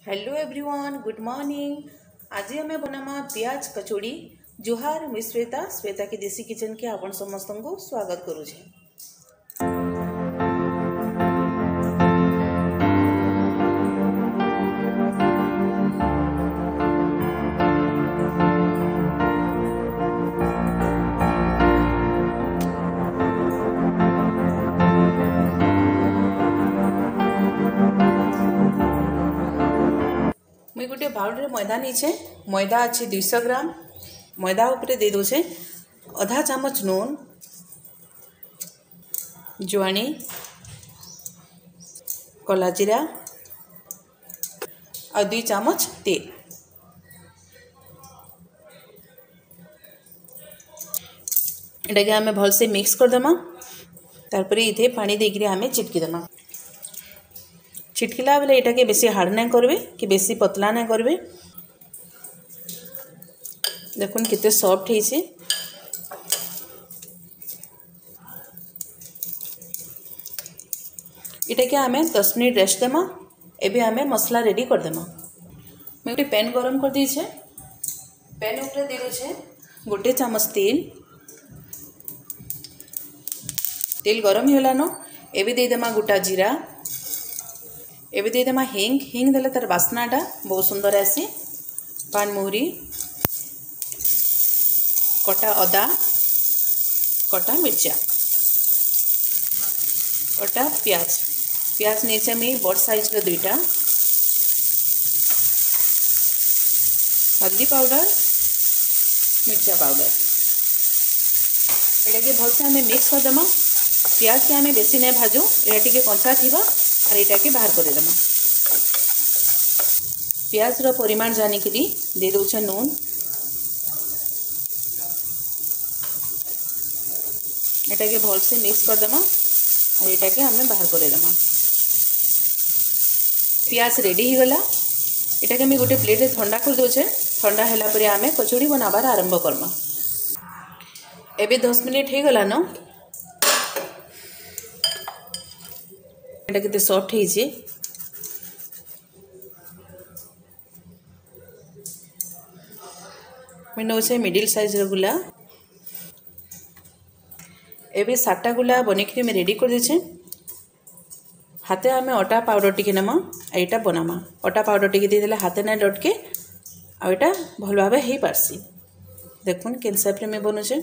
Hello everyone, good morning. आज हमें बनामा प्याज कचौड़ी। जुहार, मुई श्वेता की देसी किचन के आपण समस्त को स्वागत करुछे। मुई गोटे बाउल मैदा नीचे, मैदा अच्छे 200 ग्राम। मैदा उपरे दे दोचे आधा चामच नून, जुआणी, कला जीरा और 2 चामच तेल। एटाके आमे भलसे मिक्स करदेमा। तारपरे इथे पानी देकरी आमे चिटकी देमा। छिटकिला बेले एटाके बेसी हार्ड ना करबे कि बेसी पतला ना करबे। देखुन कितने सॉफ्ट है। इटाके आमे 10 मिनट रेस्ट देमा। एबे आमे मसला रेडी कर देमा। मैं गोटे पैन गरम कर दी छे। पैन ऊपर दे छे गोटे चामच तेल। तेल गरम होला न, एबे दे देमा गोटा जीरा। एबे दे देमा हिंग। हिंग देले तार बास्नाटा बहुत सुंदर आसी। पान मुहरी, कटा अदा, कटा मिर्चा, कटा प्याज। प्याज नीचे में बड़ साइज रो 2टा। हल्दी पाउडर, मिर्चा पाउडर। एटा के भलसे हमें मिक्स कर देमा। प्याज के हमें बेसी नहीं भाजू, एटा टिके कंचा थिबा और एटा के बाहर कर देमा। प्याज रो परिमाण जानी करी दे दोछे नून। एटा के भलसे मिक्स कर देमा और एटा के हमें बाहर कर देमा। प्याज रेडी हो गला। एटा के हमें गोटे प्लेट रे ठंडा कर दोछे। ठंडा हैला परे हमें कचौड़ी बनाबार आरंभ करमा। एबे 10 मिनट हो गला न। एटा केते सॉफ्ट है जे। मैं नौचे मिडिल साइज रो गुला। एबे 7टा गुला बनेखि में रेडी कर देछे। हाथे आमे अटा पाउडर टिके नमा। एटा बनामा अटा पाउडर टिके दे देले हाथे ना डटके आ एटा भल भाबे हे पारसी। देखुन केन शेप रे में बनोछे।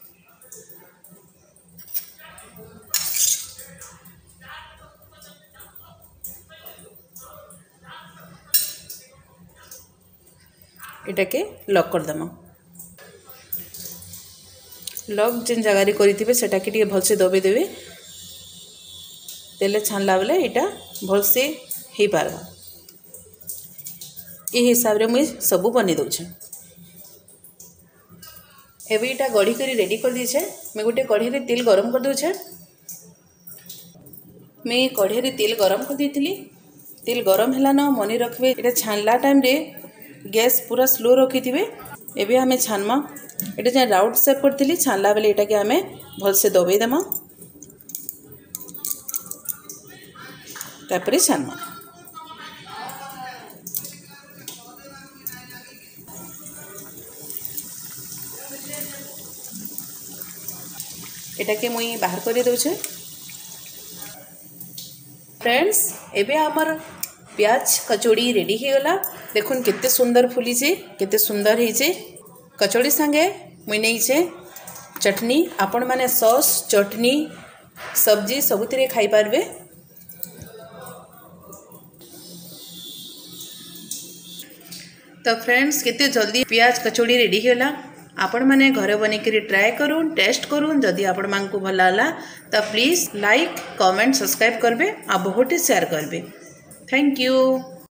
एटा के लॉक कर दमा। लॉक जिन जगार करेंगे सेटा के टिके भलसे दबे देवे। तेले छानला बेले एटा भलसे हो पारबा। ये हिसाब रे मुझे सबू बने दोछे। एबे एटा गढ़ी करी रेडी कर दी छे। मैं गोटे कढ़ी रे तेल गरम कर दोछे। मैं कढ़ी रे तेल गरम कर देथिली। तेल गरम हैला न, मने रखबे एटा छानला टाइम रे गैस पूरा स्लो रखी थे। एबे हमें छानमा। एटा जे राउंड शेप करथिली, छानला बेले एटा के हमें भलसे दबे देमा। तापरे छानमा। एटा के मुई बाहर कर दोछे। फ्रेंड्स, एबे हमर प्याज कचौड़ी रेडी हो गला। देखुन कितने सुंदर फुली छे, कितने सुंदर है छे। कचौड़ी संगे मुई नहीं छे चटनी। आपण माने सॉस, चटनी, सब्जी सबुतिरे खाई पारबे। तो फ्रेंड्स, कितने जल्दी प्याज कचौड़ी रेडी होला। आपण माने घरे बने करी ट्राई करूँ, टेस्ट करूँ। जदि आपण मान को भल लागला तो प्लीज लाइक, कमेंट, सब्सक्राइब करबे आ बहुत शेयर करबे। Thank you.